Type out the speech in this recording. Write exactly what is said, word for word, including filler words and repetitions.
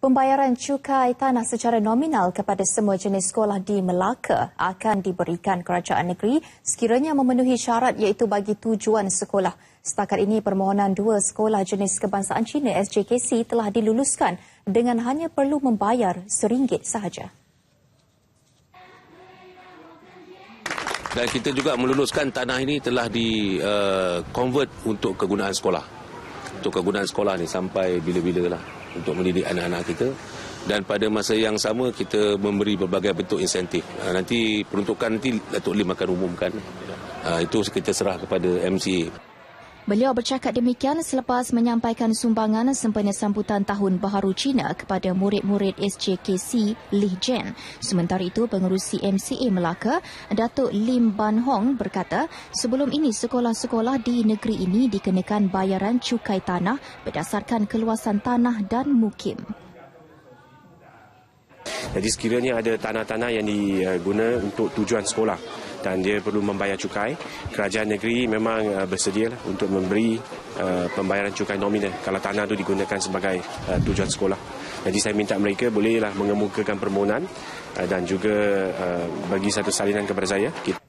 Pembayaran cukai tanah secara nominal kepada semua jenis sekolah di Melaka akan diberikan kerajaan negeri sekiranya memenuhi syarat iaitu bagi tujuan sekolah. Setakat ini permohonan dua sekolah jenis kebangsaan Cina S J K C telah diluluskan dengan hanya perlu membayar seringgit sahaja. Dan kita juga meluluskan tanah ini telah di uh, convert untuk kegunaan sekolah. Untuk kegunaan sekolah ni sampai bila-bila lah untuk mendidik anak-anak kita. Dan pada masa yang sama kita memberi berbagai bentuk insentif. Uh, nanti peruntukan nanti Datuk Lim akan umumkan. Uh, itu kita serah kepada M C A. Beliau bercakap demikian selepas menyampaikan sumbangan sempena sambutan Tahun Baharu Cina kepada murid-murid S J K C Lee Jen. Sementara itu, pengerusi M C A Melaka, Datuk Lim Ban Hong berkata, sebelum ini sekolah-sekolah di negeri ini dikenakan bayaran cukai tanah berdasarkan keluasan tanah dan mukim. Jadi sekiranya ada tanah-tanah yang diguna untuk tujuan sekolah dan dia perlu membayar cukai, kerajaan negeri memang bersedia untuk memberi uh, pembayaran cukai nominal kalau tanah itu digunakan sebagai uh, tujuan sekolah. Jadi saya minta mereka bolehlah mengemukakan permohonan uh, dan juga uh, bagi satu salinan kepada saya.